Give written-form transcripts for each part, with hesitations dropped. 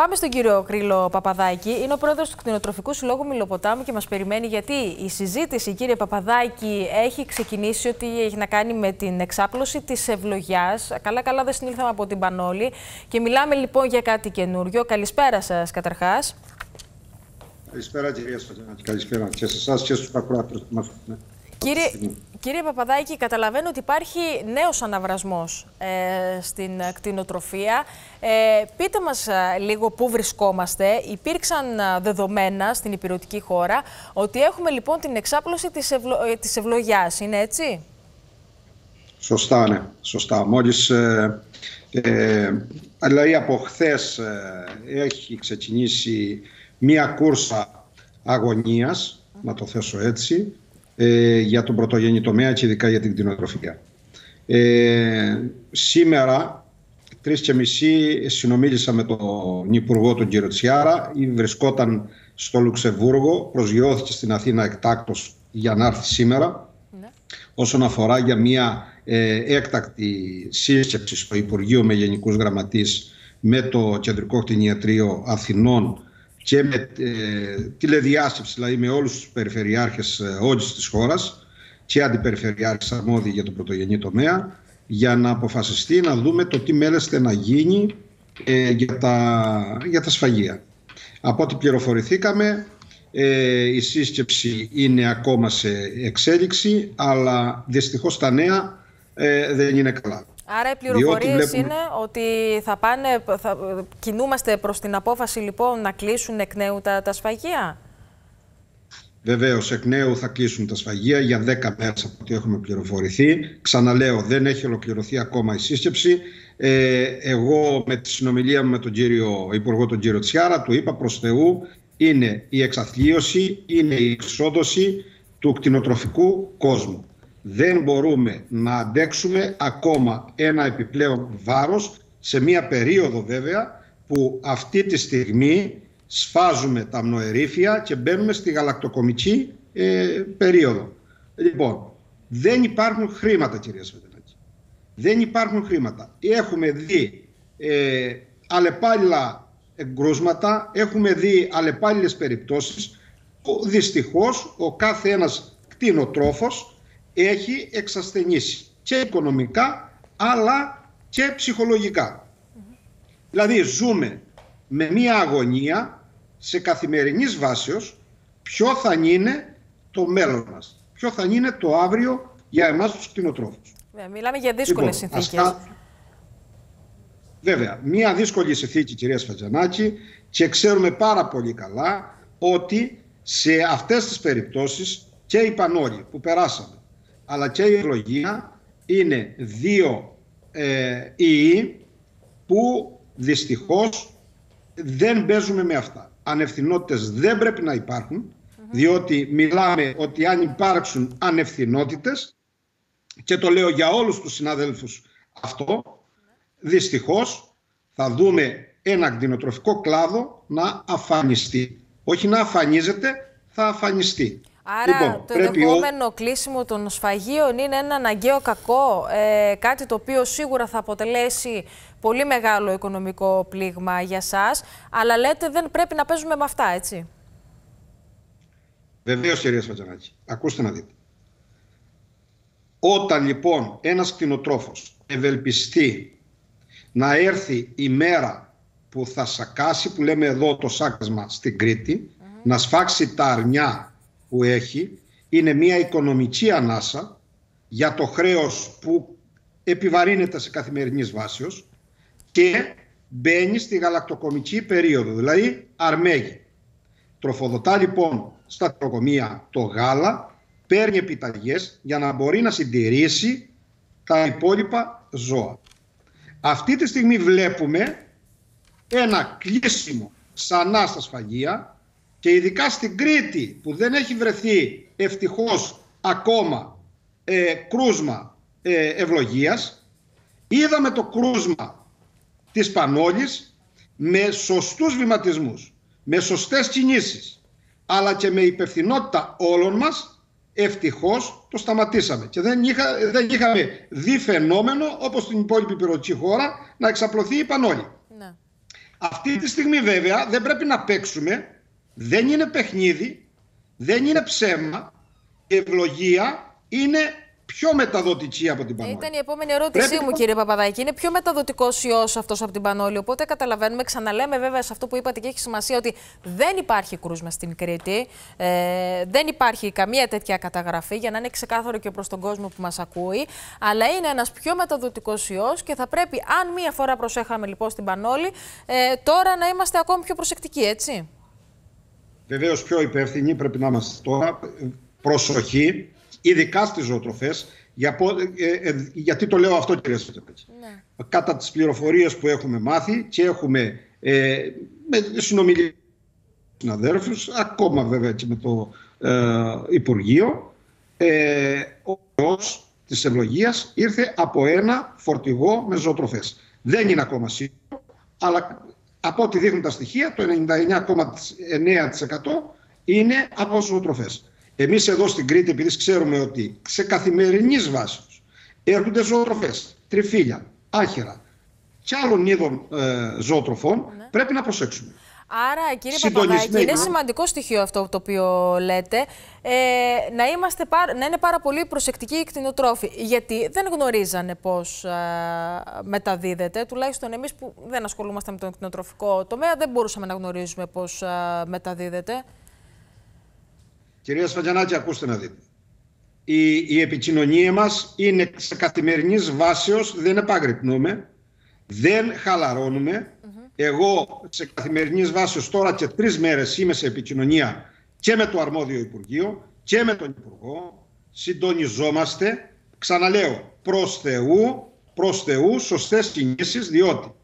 Πάμε στον κύριο Κρύλο Παπαδάκη. Είναι ο πρόεδρος του Κτηνοτροφικού Συλλόγου Μυλοποτάμου και μας περιμένει, γιατί η συζήτηση, κύριε Παπαδάκη, έχει ξεκινήσει ότι έχει να κάνει με την εξάπλωση της ευλογιάς. Καλά-καλά δεν συνήλθαμε από την Πανόλη και μιλάμε λοιπόν για κάτι καινούριο. Καλησπέρα σας καταρχάς. Καλησπέρα κυρία Σφατζανάκη, καλησπέρα και σε εσάς και στους ακροατές που μας ακούνε. Κύριε Παπαδάκη, καταλαβαίνω ότι υπάρχει νέος αναβρασμός στην κτηνοτροφία. Πείτε μας λίγο πού βρισκόμαστε. Υπήρξαν δεδομένα στην ηπειρωτική χώρα ότι έχουμε λοιπόν την εξάπλωση της ευλογιάς. Είναι έτσι? Σωστά, ναι. Σωστά. Μόλις, δηλαδή από χθες έχει ξεκινήσει μία κούρσα αγωνίας, να το θέσω έτσι, για τον πρωτογενή τομέα και ειδικά για την κτηνοτροφία. Σήμερα, 3:30, συνομίλησα με τον Υπουργό, τον κύριο Τσιάρα. Βρισκόταν στο Λουξεμβούργο, προσγειώθηκε στην Αθήνα εκτάκτως για να έρθει σήμερα. Ναι. Όσον αφορά για μια έκτακτη σύσκεψη στο Υπουργείο με Γενικούς Γραμματείς, με το Κεντρικό Κτηνιατρίο Αθηνών και με τηλεδιάσκεψη, δηλαδή με όλους τους περιφερειάρχες όλης της χώρας και αντιπεριφερειάρχες αρμόδιοι για τον πρωτογενή τομέα, για να αποφασιστεί να δούμε το τι μέλεστε να γίνει για τα σφαγεία. Από ό,τι πληροφορηθήκαμε, η σύσκεψη είναι ακόμα σε εξέλιξη, αλλά δυστυχώς τα νέα δεν είναι καλά. Άρα οι πληροφορίες είναι ότι θα κινούμαστε προς την απόφαση λοιπόν να κλείσουν εκ νέου τα σφαγεία. Βεβαίως, εκ νέου θα κλείσουν τα σφαγεία για 10 μέρες από ό,τι έχουμε πληροφορηθεί. Ξαναλέω, δεν έχει ολοκληρωθεί ακόμα η σύσκεψη. Εγώ με τη συνομιλία μου με τον κύριο Υπουργό, τον κύριο Τσιάρα, του είπα προς Θεού, είναι η εξαθλίωση, είναι η εξόδωση του κτηνοτροφικού κόσμου. Δεν μπορούμε να αντέξουμε ακόμα ένα επιπλέον βάρος σε μια περίοδο βέβαια που αυτή τη στιγμή σφάζουμε τα αμνοερήφια και μπαίνουμε στη γαλακτοκομική περίοδο. Λοιπόν, δεν υπάρχουν χρήματα, κυρία Σφατζανάκη. Δεν υπάρχουν χρήματα. Έχουμε δει αλλεπάλληλα εγκρούσματα, έχουμε δει αλλεπάλληλες περιπτώσεις που δυστυχώς ο κάθε ένας κτηνοτρόφος έχει εξασθενήσει και οικονομικά αλλά και ψυχολογικά. Δηλαδή ζούμε με μία αγωνία σε καθημερινής βάσεως ποιο θα είναι το μέλλον μας, ποιο θα είναι το αύριο για εμάς τους κτηνοτρόφους. Μιλάμε για δύσκολες συνθήκες. Βέβαια, μία δύσκολη συνθήκη, κυρία Σφατζανάκη, και ξέρουμε πάρα πολύ καλά ότι σε αυτές τις περιπτώσεις και η Πανόλη που περάσαμε αλλά και η ευλογία είναι δύο ιοί που δυστυχώς δεν παίζουμε με αυτά. Ανευθυνότητες δεν πρέπει να υπάρχουν, διότι μιλάμε ότι αν υπάρξουν ανευθυνότητες, και το λέω για όλους τους συναδέλφους αυτό, δυστυχώς θα δούμε ένα κτηνοτροφικό κλάδο να αφανιστεί. Όχι να αφανίζεται, θα αφανιστεί. Άρα λοιπόν, το ενδεχόμενο κλείσιμο των σφαγείων είναι ένα αναγκαίο κακό, κάτι το οποίο σίγουρα θα αποτελέσει πολύ μεγάλο οικονομικό πλήγμα για σας, αλλά λέτε δεν πρέπει να παίζουμε με αυτά, έτσι? Βεβαίως, κυρία Σφατζανάκη. Ακούστε να δείτε. Όταν λοιπόν ένας κτηνοτρόφος ευελπιστεί να έρθει η μέρα που θα σακάσει, που λέμε εδώ το σάκασμα στην Κρήτη, να σφάξει τα αρνιά που έχει, είναι μια οικονομική ανάσα για το χρέος που επιβαρύνεται σε καθημερινής βάσεως και μπαίνει στη γαλακτοκομική περίοδο, δηλαδή αρμέγει. Τροφοδοτά λοιπόν στα τροκομεία το γάλα, παίρνει επιταγές για να μπορεί να συντηρήσει τα υπόλοιπα ζώα. Αυτή τη στιγμή βλέπουμε ένα κλείσιμο ξανά στα σφαγεία, και ειδικά στην Κρήτη που δεν έχει βρεθεί ευτυχώς ακόμα κρούσμα ευλογίας. Είδαμε το κρούσμα της Πανόλης με σωστούς βηματισμούς, με σωστές κινήσεις, αλλά και με υπευθυνότητα όλων μας. Ευτυχώς το σταματήσαμε και δεν είχαμε δει φαινόμενο όπως στην υπόλοιπη ηπειρωτική χώρα να εξαπλωθεί η Πανόλη. Ναι. Αυτή τη στιγμή βέβαια δεν πρέπει να παίξουμε, δεν είναι παιχνίδι, δεν είναι ψέμα. Η ευλογία είναι πιο μεταδοτική από την Πανόλη. Ήταν η επόμενη ερώτησή μου, κύριε Παπαδάκη. Είναι πιο μεταδοτικός ιός αυτός από την Πανόλη. Οπότε καταλαβαίνουμε, ξαναλέμε βέβαια σε αυτό που είπατε και έχει σημασία, ότι δεν υπάρχει κρούσμα στην Κρήτη. Δεν υπάρχει καμία τέτοια καταγραφή, για να είναι ξεκάθαρο και προς τον κόσμο που μας ακούει. Αλλά είναι ένας πιο μεταδοτικός ιός και θα πρέπει, αν μία φορά προσέχαμε λοιπόν στην Πανόλη, τώρα να είμαστε ακόμη πιο προσεκτικοί, έτσι. Βεβαίως πιο υπεύθυνοι πρέπει να είμαστε τώρα. Προσοχή. Ειδικά στις ζωοτροφές, γιατί το λέω αυτό, κύριε Σφατζανάκη. Ναι. Κατά τις πληροφορίες που έχουμε μάθει και έχουμε με συνομιλίες συναδέλφους, ακόμα βέβαια και με το Υπουργείο, ο ιός της ευλογίας ήρθε από ένα φορτηγό με ζωοτροφές. Δεν είναι ακόμα σίγουρο, αλλά από ό,τι δείχνουν τα στοιχεία, το 99,9% είναι από ζωοτροφές. Εμείς εδώ στην Κρήτη, επειδή ξέρουμε ότι σε καθημερινής βάσης έρχονται ζωοτροφές, τριφύλια, άχυρα και άλλων είδων ζωοτροφών, πρέπει να προσέξουμε. Άρα, κύριε Παπαδάκη, είναι σημαντικό στοιχείο αυτό το οποίο λέτε, να είναι πάρα πολύ προσεκτικοί οι κτηνοτρόφοι. Γιατί δεν γνωρίζανε πώς μεταδίδεται, τουλάχιστον εμείς που δεν ασχολούμαστε με τον κτηνοτροφικό τομέα, δεν μπορούσαμε να γνωρίζουμε πώς μεταδίδεται. Κυρία Σφατζανάκη, ακούστε να δείτε. Η επικοινωνία μας είναι σε καθημερινής βάσεως, δεν επαγρυπνούμε, δεν χαλαρώνουμε. Εγώ σε καθημερινής βάσεως τώρα και 3 μέρες είμαι σε επικοινωνία και με το αρμόδιο Υπουργείο και με τον Υπουργό. Συντονιζόμαστε, ξαναλέω, προς Θεού σωστές κινήσεις, διότι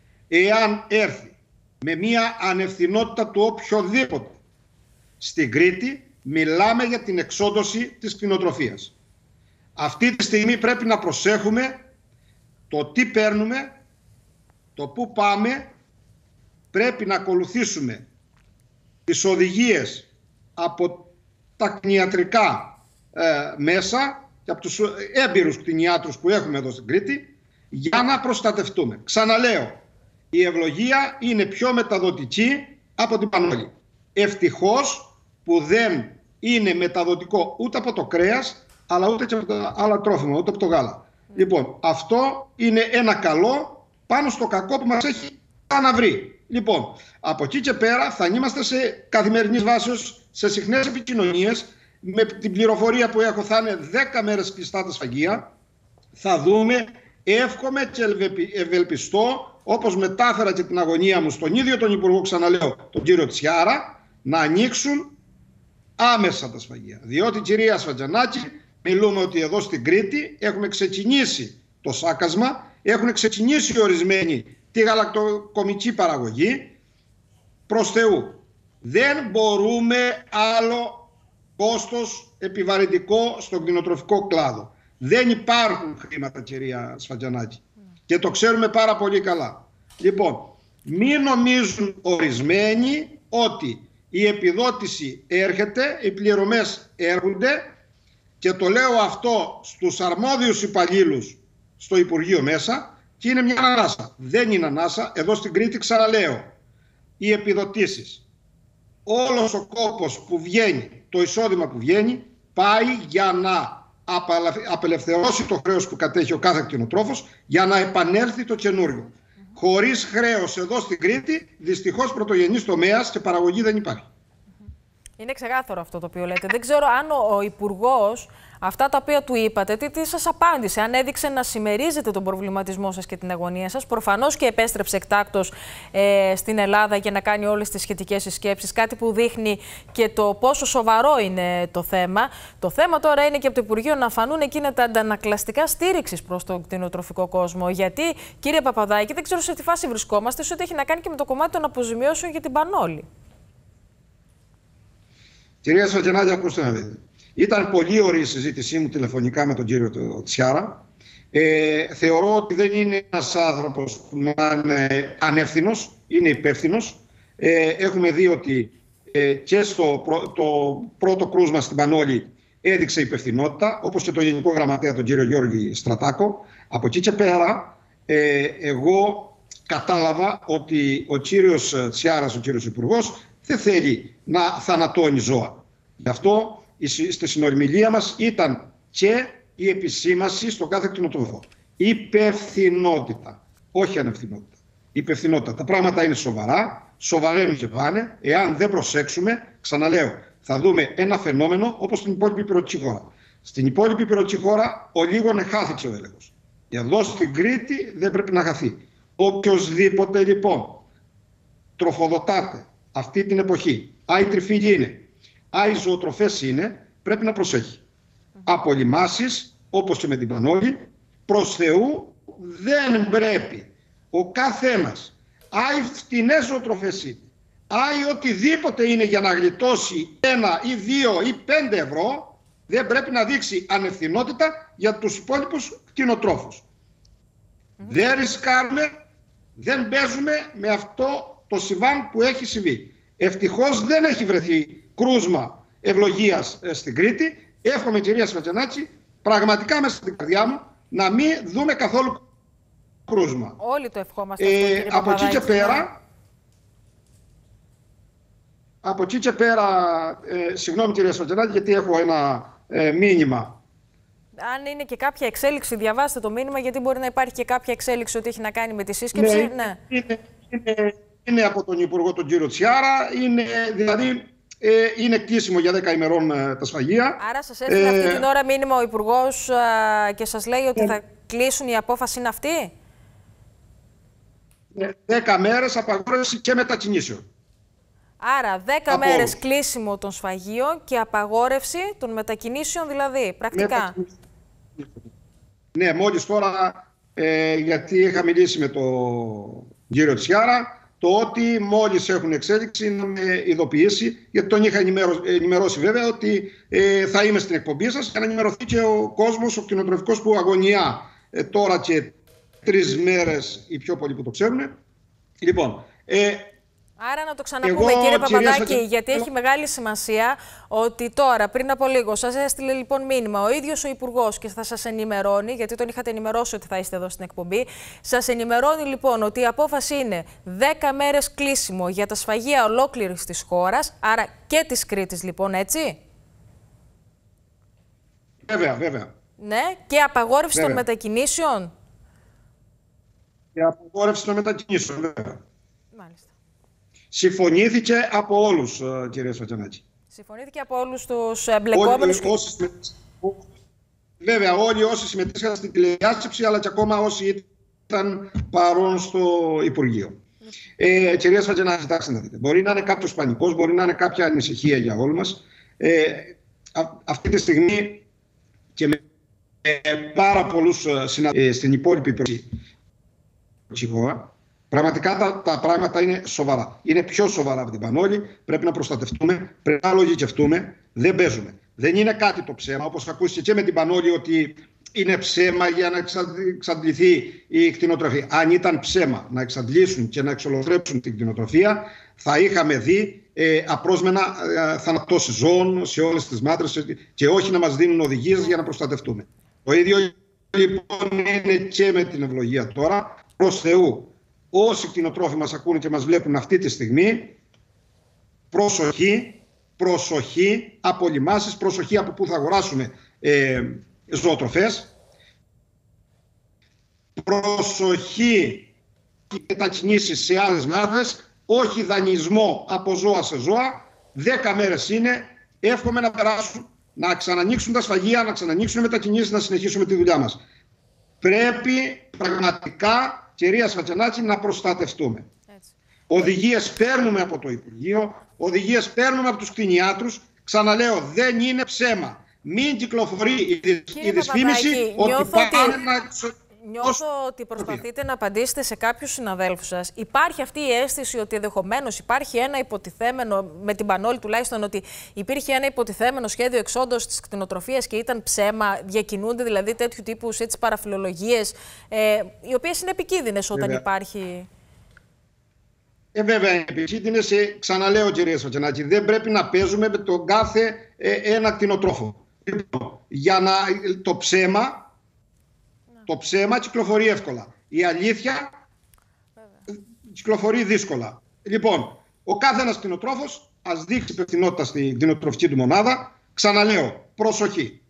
εάν έρθει με μια ανευθυνότητα του οποιοδήποτε στην Κρήτη, μιλάμε για την εξόντωση της κτηνοτροφίας. Αυτή τη στιγμή πρέπει να προσέχουμε το τι παίρνουμε, το πού πάμε. Πρέπει να ακολουθήσουμε τις οδηγίες από τα κτηνιατρικά μέσα και από τους έμπειρους κτηνιάτρους που έχουμε εδώ στην Κρήτη για να προστατευτούμε. Ξαναλέω, η ευλογία είναι πιο μεταδοτική από την Πανόλη. Ευτυχώς που δεν είναι μεταδοτικό ούτε από το κρέας, αλλά ούτε και από τα άλλα τρόφιμα, ούτε από το γάλα. Λοιπόν, αυτό είναι ένα καλό πάνω στο κακό που μας έχει αναβρει. Λοιπόν, από εκεί και πέρα θα είμαστε σε καθημερινής βάσης, σε συχνές επικοινωνίες. Με την πληροφορία που έχω θα είναι 10 μέρες κλειστά τα σφαγεία. Θα δούμε, εύχομαι και ευελπιστώ, όπως μετάφερα και την αγωνία μου στον ίδιο τον Υπουργό, ξαναλέω, τον κύριο Τσιάρα, να ανοίξουν άμεσα τα σφαγεία. Διότι, κυρία Σφατζανάκη, μιλούμε ότι εδώ στην Κρήτη έχουμε ξεκινήσει το σάκασμα, έχουν ξεκινήσει ορισμένοι τη γαλακτοκομική παραγωγή. Προς Θεού, δεν μπορούμε άλλο κόστος επιβαρυντικό στον κτηνοτροφικό κλάδο. Δεν υπάρχουν χρήματα, κυρία Σφατζανάκη, και το ξέρουμε πάρα πολύ καλά. Λοιπόν, μην νομίζουν ορισμένοι ότι η επιδότηση έρχεται, οι πληρωμές έρχονται, και το λέω αυτό στους αρμόδιους υπαλλήλους στο Υπουργείο μέσα, και είναι μια ανάσα. Δεν είναι ανάσα. Εδώ στην Κρήτη, ξαναλέω, οι επιδοτήσεις, όλος ο κόπος που βγαίνει, το εισόδημα που βγαίνει, πάει για να απελευθερώσει το χρέος που κατέχει ο κάθε κτηνοτρόφος, για να επανέλθει το καινούριο. Χωρίς χρέος εδώ στην Κρήτη, δυστυχώς πρωτογενής τομέας και παραγωγή δεν υπάρχει. Είναι ξεκάθαρο αυτό το οποίο λέτε. Δεν ξέρω αν ο Υπουργός, αυτά τα οποία του είπατε, τι σας απάντησε, αν έδειξε να συμμερίζετε τον προβληματισμό σας και την αγωνία σας. Προφανώς και επέστρεψε εκτάκτως στην Ελλάδα για να κάνει όλες τις σχετικές συσκέψεις, κάτι που δείχνει και το πόσο σοβαρό είναι το θέμα. Το θέμα τώρα είναι και από το Υπουργείο να φανούν εκείνα τα αντανακλαστικά στήριξης προς τον κτηνοτροφικό κόσμο. Γιατί, κύριε Παπαδάκη, δεν ξέρω σε τι φάση βρισκόμαστε, σε ό,τι έχει να κάνει και με το κομμάτι των αποζημιώσεων για την Πανόλη. Κυρία Σφατζανάκη, ακούστε να δείτε. Ήταν πολύ ωραία η συζήτησή μου τηλεφωνικά με τον κύριο Τσιάρα. Θεωρώ ότι δεν είναι ένας άνθρωπος που να είναι ανεύθυνος, είναι υπεύθυνος. Έχουμε δει ότι και στο το πρώτο κρούσμα στην Πανόλη έδειξε υπευθυνότητα, όπως και το Γενικό Γραμματέα, τον κύριο Γιώργη Στρατάκο. Από εκεί και πέρα, εγώ κατάλαβα ότι ο κύριος Τσιάρας, ο κύριος Υπουργός, δεν θέλει να θανατώνει ζώα. Γι' αυτό στη συνομιλία μας ήταν και η επισήμαση στον κάθε κτηνοτρόφο. Υπευθυνότητα, όχι ανευθυνότητα. Υπευθυνότητα. Τα πράγματα είναι σοβαρά, σοβαραίνουν και πάνε. Εάν δεν προσέξουμε, ξαναλέω, θα δούμε ένα φαινόμενο όπως στην υπόλοιπη υπηρετική χώρα. Στην υπόλοιπη υπηρετική χώρα ο λίγον χάθηκε ο έλεγχος. Εδώ στην Κρήτη δεν πρέπει να χαθεί. Οποιοσδήποτε λοιπόν τροφοδοτάται αυτή την εποχή, άι τριφύλι είναι, άι ζωοτροφές είναι, πρέπει να προσέχει. Απολυμάσεις, όπως και με την Πανόλη, προς Θεού δεν πρέπει ο καθένας, άι φτηνές ζωοτροφές είναι, άι οτιδήποτε είναι για να γλιτώσει 1 ή 2 ή 5 ευρώ, δεν πρέπει να δείξει ανευθυνότητα για τους υπόλοιπους κτηνοτρόφους. Δεν ρισκάρουμε, δεν παίζουμε με αυτό το συμβάν που έχει συμβεί. Ευτυχώς δεν έχει βρεθεί κρούσμα ευλογίας στην Κρήτη. Εύχομαι, κυρία Σφατζανάκη, πραγματικά μέσα στην καρδιά μου, να μην δούμε καθόλου κρούσμα. Όλοι το ευχόμαστε αυτό, κύριε από εκεί και πέρα, από εκεί και πέρα, συγγνώμη κυρία Σφατζανάκη, γιατί έχω ένα μήνυμα. Αν είναι και κάποια εξέλιξη, διαβάστε το μήνυμα, γιατί μπορεί να υπάρχει και κάποια εξέλιξη ότι έχει να κάνει με τη σύσκεψη. Ναι. Είναι από τον Υπουργό τον κύριο Τσιάρα, δηλαδή είναι κλείσιμο για 10 ημερών τα σφαγεία. Άρα σας έστειλε αυτή την ώρα μήνυμα ο Υπουργός και σας λέει ότι θα κλείσουν, η απόφαση είναι αυτή. 10 μέρες απαγόρευση και μετακινήσεων. Άρα 10 μέρες κλείσιμο των σφαγείων και απαγόρευση των μετακινήσεων, δηλαδή, πρακτικά. Ναι, μόλις τώρα, γιατί είχα μιλήσει με τον κύριο Τσιάρα, το ότι μόλις έχουν εξέλιξη να με ειδοποιήσει, γιατί τον είχα ενημερώσει βέβαια ότι θα είμαι στην εκπομπή σας για να ενημερωθεί και ο κόσμος, ο κτηνοτροφικός που αγωνιά τώρα και 3 μέρες οι πιο πολλοί που το ξέρουν. Λοιπόν, άρα να το ξαναπούμε, κύριε Παπαδάκη, γιατί έχει μεγάλη σημασία ότι τώρα, πριν από λίγο, σας έστειλε λοιπόν μήνυμα ο ίδιος ο Υπουργός και θα σας ενημερώνει, γιατί τον είχατε ενημερώσει ότι θα είστε εδώ στην εκπομπή. Σας ενημερώνει λοιπόν ότι η απόφαση είναι 10 μέρες κλείσιμο για τα σφαγεία ολόκληρης της χώρας, άρα και της Κρήτης λοιπόν, έτσι. Βέβαια, βέβαια. Ναι, και απαγόρευση των μετακινήσεων. Και απαγόρευση των μετακινήσεων, βέβαια. Μάλιστα. Συμφωνήθηκε από όλους, κυρία Σφατζανάκη. Συμφωνήθηκε από όλους τους εμπλεκόμενους. Βέβαια, όλοι όσοι συμμετείχαν στην τηλεδιάσκεψη, αλλά και ακόμα όσοι ήταν παρόν στο Υπουργείο. Κυρία Σφατζανάκη, κοιτάξτε να δείτε. Μπορεί να είναι κάποιος πανικός, μπορεί να είναι κάποια ανησυχία για όλους μας. Αυτή τη στιγμή και με πάρα πολλούς συναδέλφους στην υπόλοιπη χώρα, πραγματικά τα πράγματα είναι σοβαρά. Είναι πιο σοβαρά από την Πανόλη. Πρέπει να προστατευτούμε, πρέπει να λογικευτούμε. Δεν παίζουμε. Δεν είναι κάτι το ψέμα, όπως ακούστηκε και με την Πανόλη, ότι είναι ψέμα για να εξαντληθεί η κτηνοτροφία. Αν ήταν ψέμα να εξαντλήσουν και να εξολοθρέψουν την κτηνοτροφία, θα είχαμε δει απρόσμενα θανατώσεις ζώων σε όλες τις μάτρες και όχι να μας δίνουν οδηγίες για να προστατευτούμε. Το ίδιο λοιπόν είναι και με την ευλογία τώρα. Προς Θεού, όσοι κτηνοτρόφοι μας ακούνε και μας βλέπουν αυτή τη στιγμή, προσοχή, προσοχή, απολυμάσεις, προσοχή από πού θα αγοράσουμε ζωοτροφές, προσοχή μετακινήσεις σε άλλες μάδες, όχι δανεισμό από ζώα σε ζώα. 10 μέρες είναι, εύχομαι να περάσουν, να ξανανοίξουν τα σφαγεία, να ξανανοίξουν μετακινήσεις, να συνεχίσουμε τη δουλειά μας. Πρέπει πραγματικά, κυρία Σφατζανάκη, να προστατευτούμε. Οδηγίες παίρνουμε από το Υπουργείο, οδηγίες παίρνουμε από τους κτηνιάτρους. Ξαναλέω, δεν είναι ψέμα. Μην κυκλοφορεί η δυσφήμιση ότι πάμε να... Νιώθω ότι προσπαθείτε να απαντήσετε σε κάποιους συναδέλφους σας. Υπάρχει αυτή η αίσθηση ότι ενδεχομένως υπάρχει ένα υποτιθέμενο, με την Πανόλη τουλάχιστον, ότι υπήρχε ένα υποτιθέμενο σχέδιο εξόντως της κτηνοτροφίας και ήταν ψέμα, διακινούνται δηλαδή τέτοιου τύπου παραφιλολογίες, οι οποίες είναι επικίνδυνες όταν υπάρχει... Βέβαια είναι επικίνδυνες. Ξαναλέω, κυρία Σφατζανάκη, δεν πρέπει να παίζουμε με τον κάθε ένα κτηνοτρόφο. Για να το ψέμα κυκλοφορεί εύκολα. Η αλήθεια κυκλοφορεί δύσκολα. Λοιπόν, ο κάθε ένας κτηνοτρόφος ας δείξει υπευθυνότητα στην κτηνοτροφική του μονάδα. Ξαναλέω, προσοχή.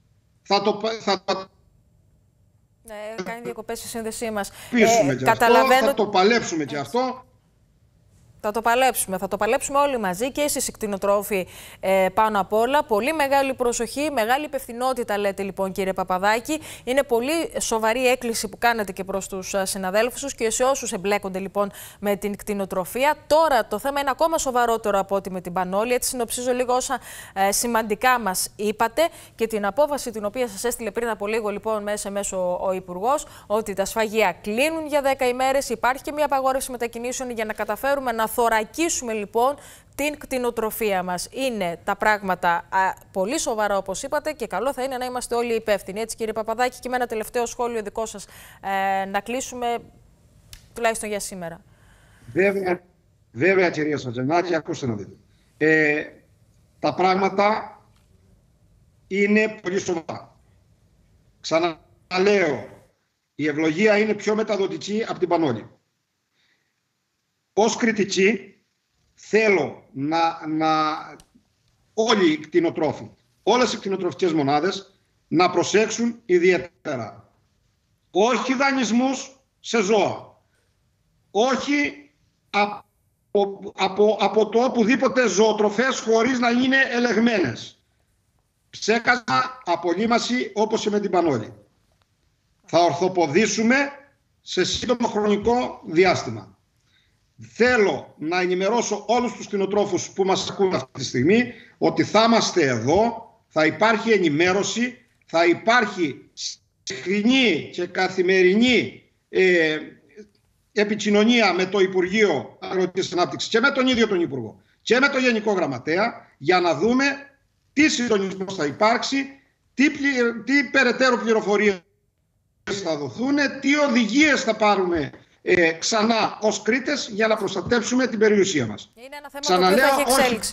Κάνει διακοπές η σύνδεσή μας. Θα το παλέψουμε και αυτό. Θα το παλέψουμε όλοι μαζί και εσείς οι κτηνοτρόφοι πάνω απ' όλα. Πολύ μεγάλη προσοχή, μεγάλη υπευθυνότητα λέτε λοιπόν κύριε Παπαδάκη. Είναι πολύ σοβαρή έκκληση που κάνετε και προς τους συναδέλφους σας και σε όσους εμπλέκονται λοιπόν με την κτηνοτροφία. Τώρα το θέμα είναι ακόμα σοβαρότερο από ό,τι με την Πανόλη. Έτσι συνοψίζω λίγο όσα σημαντικά μας είπατε και την απόφαση την οποία σας έστειλε πριν από λίγο λοιπόν μέσω ο Υπουργός, ότι τα σφαγεία κλείνουν για 10 ημέρες. Υπάρχει και μια απαγόρευση μετακινήσεων για να καταφέρουμε να θωρακίσουμε λοιπόν την κτηνοτροφία μας. Είναι τα πράγματα πολύ σοβαρά όπως είπατε και καλό θα είναι να είμαστε όλοι υπεύθυνοι. Έτσι κύριε Παπαδάκη, και με ένα τελευταίο σχόλιο δικό σας να κλείσουμε τουλάχιστον για σήμερα. Βέβαια κυρία Σατζενάκη, ακούστε να δείτε. Τα πράγματα είναι πολύ σοβαρά. Ξαναλέω, η ευλογία είναι πιο μεταδοτική από την Πανόλη. Ως κριτική θέλω όλοι οι κτηνοτρόφοι, όλες οι κτηνοτροφικές μονάδες να προσέξουν ιδιαίτερα. Όχι δανεισμούς σε ζώα. Όχι από το οπουδήποτε ζωοτροφές χωρίς να είναι ελεγμένες. Ψέκασμα, απολύμαση όπως και με την Πανόλη. Θα ορθοποδήσουμε σε σύντομο χρονικό διάστημα. Θέλω να ενημερώσω όλους τους κτηνοτρόφους που μας ακούν αυτή τη στιγμή ότι θα είμαστε εδώ, θα υπάρχει ενημέρωση, θα υπάρχει συχνή και καθημερινή επικοινωνία με το Υπουργείο Αγροτικής Ανάπτυξης και με τον ίδιο τον Υπουργό και με τον Γενικό Γραμματέα για να δούμε τι συντονισμός θα υπάρξει, τι περαιτέρω πληροφορίες θα δοθούν, τι οδηγίες θα πάρουμε ξανά ως Κρήτες για να προστατεύσουμε την περιουσία μας. Είναι ένα θέμα που θα έχει εξέλιξη.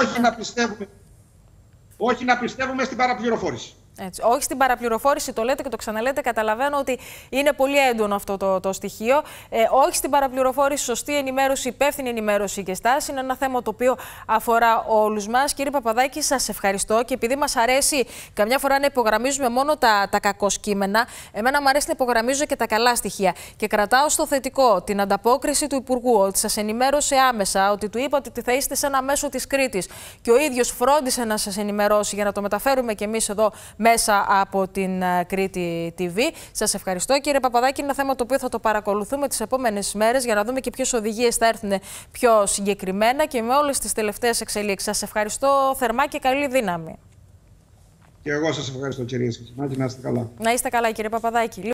Όχι να πιστεύουμε στην παραπληροφόρηση. Έτσι. Όχι στην παραπληροφόρηση, το λέτε και το ξαναλέτε. Καταλαβαίνω ότι είναι πολύ έντονο αυτό το στοιχείο. Όχι στην παραπληροφόρηση, σωστή ενημέρωση, υπεύθυνη ενημέρωση και στάση. Είναι ένα θέμα το οποίο αφορά όλους μας. Κύριε Παπαδάκη, σας ευχαριστώ και επειδή μας αρέσει καμιά φορά να υπογραμμίζουμε μόνο τα κακοσκήμενα, εμένα μου αρέσει να υπογραμμίζω και τα καλά στοιχεία. Και κρατάω στο θετικό την ανταπόκριση του Υπουργού, ότι σας ενημέρωσε άμεσα, ότι του είπατε ότι θα είστε σε ένα μέσο της Κρήτης και ο ίδιος φρόντισε να σας ενημερώσει για να το μεταφέρουμε κι εμείς εδώ μέσα από την Κρήτη TV. Σας ευχαριστώ κύριε Παπαδάκη. Είναι ένα θέμα το οποίο θα το παρακολουθούμε τις επόμενες μέρες για να δούμε και ποιες οδηγίες θα έρθουν πιο συγκεκριμένα και με όλες τις τελευταίες εξελίξεις. Σας ευχαριστώ θερμά και καλή δύναμη. Και εγώ σας ευχαριστώ κυρία Σατζενάκη. Να είστε καλά. Να είστε καλά κύριε Παπαδάκη.